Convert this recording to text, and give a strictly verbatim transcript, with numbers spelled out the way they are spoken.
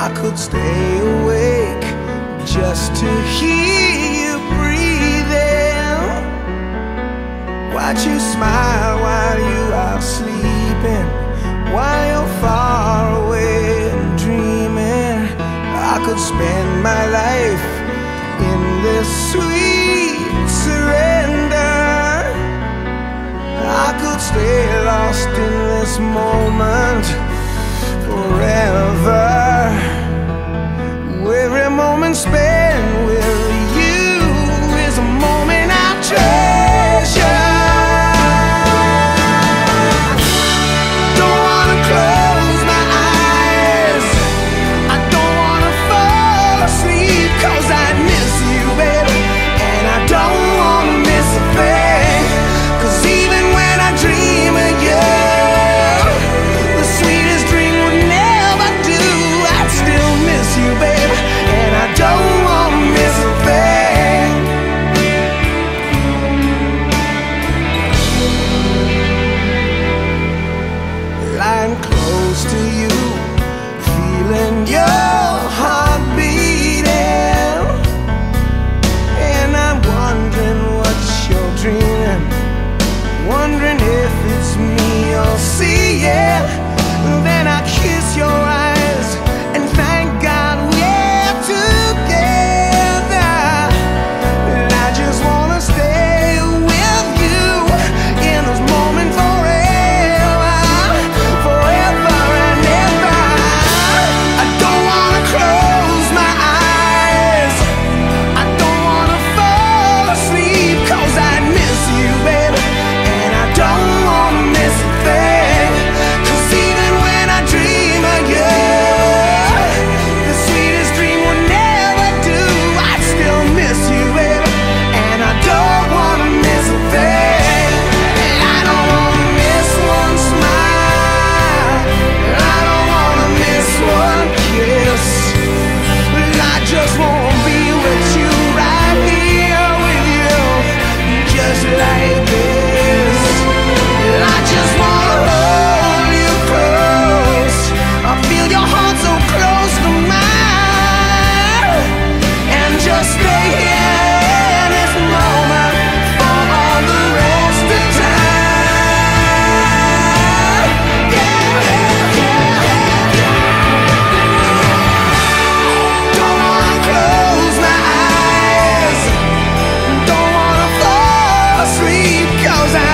I could stay awake just to hear you breathing, watch you smile while you are sleeping, while you're far away and dreaming. I could spend my life in this sweet surrender. I could stay lost in this moment forever. Every moment spent with you is a moment I treasure. Don't wanna close my eyes, I don't wanna fall asleep, 'cause I miss you, baby, and I don't wanna miss a thing. 'Cause even when I dream of you, the sweetest dream would never do. I'd still miss you, baby, and I don't wanna miss a thing. Lying close to you, feeling your heart beating, and I'm wondering what you're dreaming, wondering if it's me you're seeing. Then I kiss your eyes and thank God we're together. And I just wanna stay with you in this moment forever, forever and ever. I don't wanna close my eyes, I don't wanna fall asleep, 'cause I miss you, baby, and I don't wanna miss a thing. 'Cause even when I dream of you, the sweetest dream will never do. I still miss you, baby, and I don't wanna miss a thing. I don't wanna miss one smile, I don't wanna miss one kiss. I just wanna be with you, right here with you, just like this. I just wanna hold you close, I feel your heart so close to mine, and just stay here in this moment for all the rest of time. Yeah, yeah, yeah, yeah. Don't wanna close my eyes, don't wanna fall asleep, 'cause I